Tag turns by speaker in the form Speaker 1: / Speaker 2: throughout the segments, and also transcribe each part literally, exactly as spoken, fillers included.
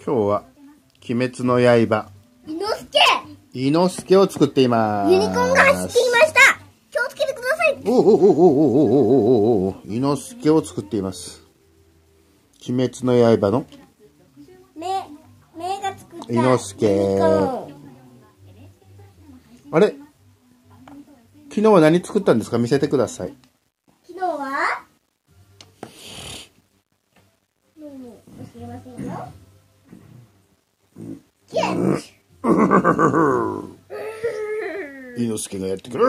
Speaker 1: 今日は鬼滅の刃
Speaker 2: 伊之助
Speaker 1: 伊之助を作っています。
Speaker 2: ユニコーンが走っていました。気をつけてください。
Speaker 1: おおおおおおおおお伊之助を作っています。鬼滅の刃の
Speaker 2: 目目が作った
Speaker 1: 伊之助。あれ昨日は何作ったんですか？見せてください。
Speaker 2: 昨日はもう教えませんよ。キャッチ
Speaker 1: 伊之助がやってくる。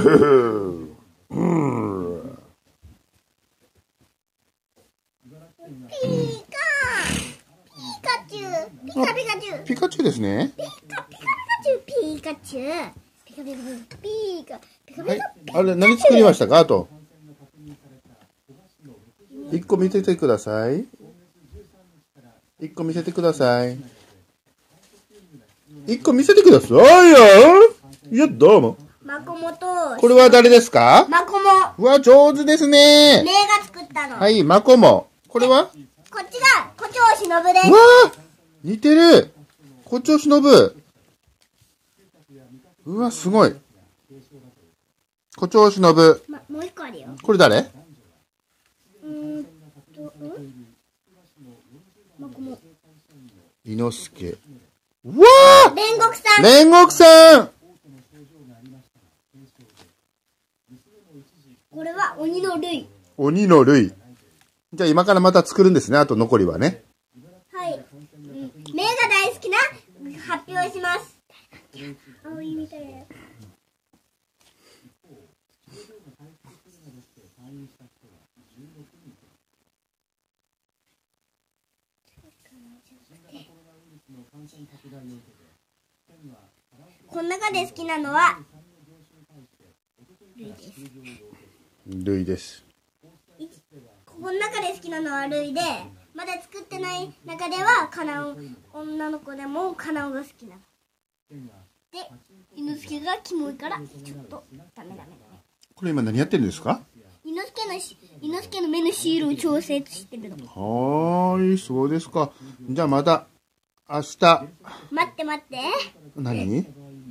Speaker 2: ピカピカチュウピカピカチュウ
Speaker 1: ピカチュウですね。
Speaker 2: ピカピカチュウピカチュウピカピカピカピカピカ
Speaker 1: はい、あれ何作りましたか？あと一個見せてください。一個見せてください。一個見せてくださいよ。いや、どうも。
Speaker 2: マコモと
Speaker 1: これは誰ですか？
Speaker 2: マコモ。
Speaker 1: うわ、上手ですね。
Speaker 2: 目が作ったの。
Speaker 1: はい、マコモ。これは？
Speaker 2: こっちが胡蝶忍です。
Speaker 1: うわー、似てる。胡蝶忍。うわ、すごい。胡蝶忍。
Speaker 2: ま、もう一個あるよ。
Speaker 1: これ誰？
Speaker 2: うーんと、ん？マコモ。
Speaker 1: 伊之助。うわー！
Speaker 2: 煉獄さん。
Speaker 1: 煉獄さん。
Speaker 2: これは鬼の類。
Speaker 1: 鬼の類。じゃあ今からまた作るんですね。あと残りはね。
Speaker 2: はい。うん、目が大好きな発表します。青いみたいな。この中で好きなのはルイです。
Speaker 1: ルイです。
Speaker 2: この中で好きなのはルイで、まだ作ってない中ではカナオ、女の子でもカナオが好きなの。で、伊之助がキモいからちょっとダメダメダメ。
Speaker 1: これ今何やってるんですか？
Speaker 2: 伊之助のし伊之助の目のシールを調節してるの。
Speaker 1: はーい、そうですか。じゃあまた明日。
Speaker 2: 待って待って。
Speaker 1: 何？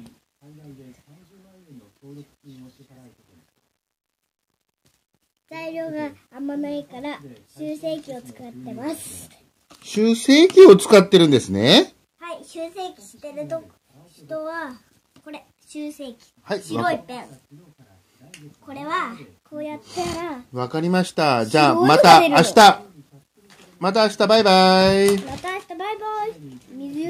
Speaker 2: 材料があんまないから修正器を使ってます。
Speaker 1: 修正器を使ってるんですね。
Speaker 2: はい、修正器してると人はこれ修正器、
Speaker 1: はい、
Speaker 2: 白いペン。これはこうやったら
Speaker 1: わかりました。じゃあまた明日。また明日バイバイ。
Speaker 2: また明日バイバイ。水